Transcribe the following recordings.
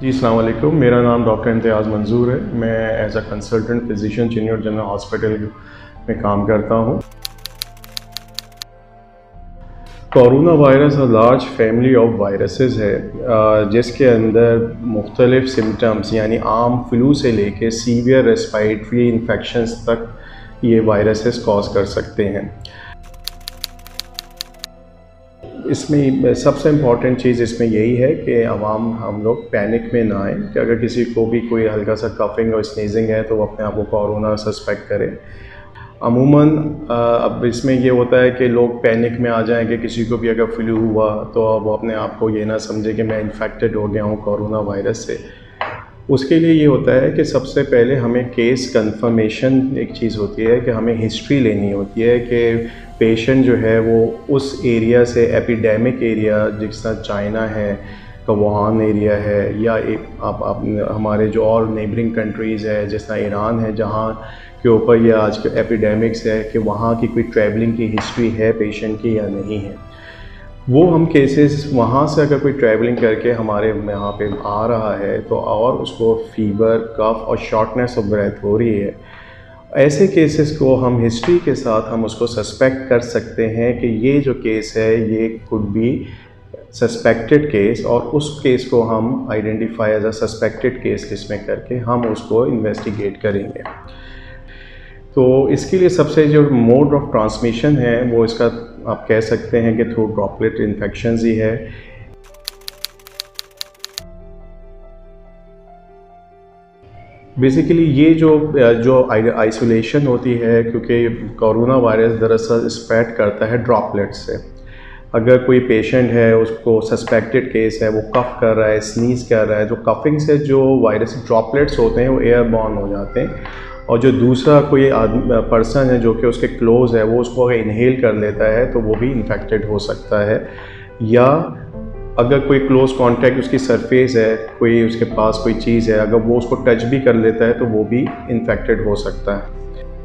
जी, अस्सलाम वालेकुम। मेरा नाम डॉक्टर इम्तियाज़ मंजूर है। मैं as a consultant physician Chinnaur general hospital में काम करता हूँ। Corona virus a large family of viruses है, जिसके अंदर मुख्तलिफ सिम्टम्स यानी आम फ्लू से लेके सीवियर रेस्पिरेटरी इन्फेक्शंस तक ये वायरसेस कॉज कर सकते हैं। इसमें सबसे इम्पॉर्टेंट चीज़ इसमें यही है कि हम लोग पैनिक में ना आएँ कि अगर किसी को भी कोई हल्का सा कफिंग और स्नीजिंग है तो वो अपने आप को कोरोना सस्पेक्ट करें। अमूमन अब इसमें ये होता है कि लोग पैनिक में आ जाएं कि किसी को भी अगर फ्लू हुआ तो वो अपने आप को ये ना समझे कि मैं इन्फेक्टेड हो गया हूँ कोरोना वायरस से। उसके लिए ये होता है कि सबसे पहले हमें केस कंफर्मेशन एक चीज़ होती है कि हमें हिस्ट्री लेनी होती है कि पेशेंट जो है वो उस एरिया से एपिडेमिक एरिया जिस तरह चाइना है, वुहान एरिया है, या एक आप हमारे जो और नेबरिंग कंट्रीज़ है जिस तरह ईरान है जहाँ के ऊपर ये आज के एपिडेमिक्स है कि वहाँ की कोई ट्रैवलिंग की हिस्ट्री है पेशेंट की या नहीं है। वो हम केसेस वहाँ से अगर कोई ट्रैवलिंग करके हमारे यहाँ पे आ रहा है तो और उसको फीवर, कफ और शॉर्टनेस ऑफ ब्रेथ हो रही है, ऐसे केसेस को हम हिस्ट्री के साथ हम उसको सस्पेक्ट कर सकते हैं कि ये जो केस है ये कुड बी सस्पेक्टेड केस, और उस केस को हम identify as a suspected case list में करके हम उसको इन्वेस्टिगेट करेंगे। तो इसके लिए सबसे जो मोड ऑफ ट्रांसमिशन है वो इसका आप कह सकते हैं कि थ्रू ड्रॉपलेट इन्फेक्शंस ही है। बेसिकली ये जो आइसोलेशन होती है, क्योंकि कोरोना वायरस दरअसल स्प्रेड करता है ड्रॉपलेट से। अगर कोई पेशेंट है उसको सस्पेक्टेड केस है, वो कफ़ कर रहा है, स्नीज़ कर रहा है, तो कफिंग से जो वायरस ड्रॉपलेट्स होते हैं वो एयरबॉर्न हो जाते हैं, और जो दूसरा कोई पर्सन है जो कि उसके क्लोज़ है वो उसको अगर इनहेल कर लेता है तो वो भी इन्फेक्टेड हो सकता है। या अगर कोई क्लोज़ कांटेक्ट उसकी सरफेस है, कोई उसके पास कोई चीज़ है, अगर वो उसको टच भी कर लेता है तो वो भी इन्फेक्टेड हो सकता है।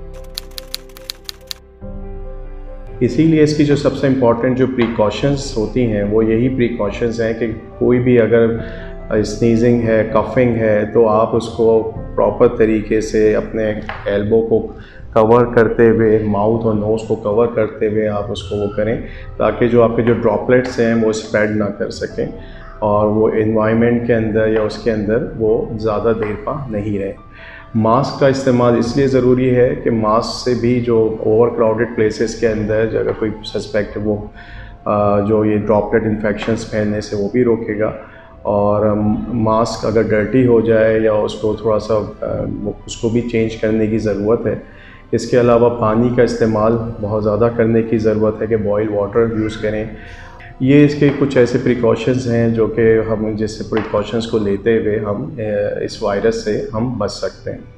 इसीलिए इसकी जो सबसे इम्पॉर्टेंट जो प्रिकॉशंस होती हैं वो यही प्रिकॉशंस हैं कि कोई भी अगर स्नीजिंग है, कफिंग है, तो आप उसको प्रॉपर तरीके से अपने एल्बो को कवर करते हुए, माउथ और नोज़ को कवर करते हुए आप उसको वो करें, ताकि जो आपके जो ड्रॉपलेट्स हैं वो स्प्रेड ना कर सकें और वो एनवायरनमेंट के अंदर या उसके अंदर वो ज़्यादा देर पा नहीं रहे। मास्क का इस्तेमाल इसलिए ज़रूरी है कि मास्क से भी जो ओवर क्राउडेड प्लेसेस के अंदर अगर कोई सस्पेक्ट वो जो ये ड्रॉपलेट इन्फेक्शंस फैलने से वो भी रोकेगा। और मास्क अगर डर्टी हो जाए या उसको थोड़ा सा उसको भी चेंज करने की ज़रूरत है। इसके अलावा पानी का इस्तेमाल बहुत ज़्यादा करने की ज़रूरत है कि बॉयल वाटर यूज़ करें। ये इसके कुछ ऐसे प्रिकॉशंस हैं जो कि हम जैसे प्रिकॉशंस को लेते हुए हम इस वायरस से हम बच सकते हैं।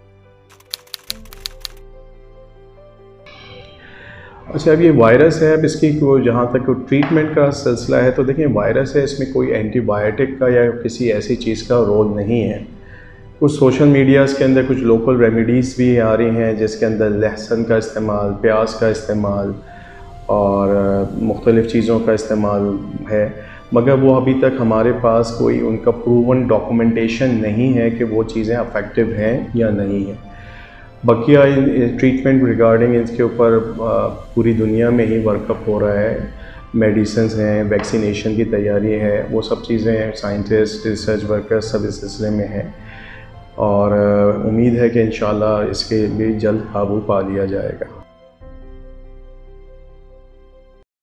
अच्छा, अब ये वायरस है, अब इसकी जहाँ तक ट्रीटमेंट का सिलसिला है तो देखिए वायरस है, इसमें कोई एंटीबायोटिक का या किसी ऐसी चीज़ का रोल नहीं है। कुछ सोशल मीडियाज़ के अंदर कुछ लोकल रेमेडीज़ भी आ रही हैं जिसके अंदर लहसुन का इस्तेमाल, प्याज का इस्तेमाल और मुख्तलिफ़ चीज़ों का इस्तेमाल है, मगर वो अभी तक हमारे पास कोई उनका प्रूवन डॉक्यूमेंटेशन नहीं है कि वो चीज़ें अफेक्टिव हैं या नहीं हैं। बकिया ट्रीटमेंट रिगार्डिंग इसके ऊपर पूरी दुनिया में ही वर्कअप हो रहा है। मेडिसिन्स हैं, वैक्सीनेशन की तैयारी है, वो सब चीज़ें साइंटिस्ट, रिसर्च वर्कर्स सब इस सिलसिले में हैं, और उम्मीद है कि इंशाल्लाह इसके भी जल्द काबू पा लिया जाएगा।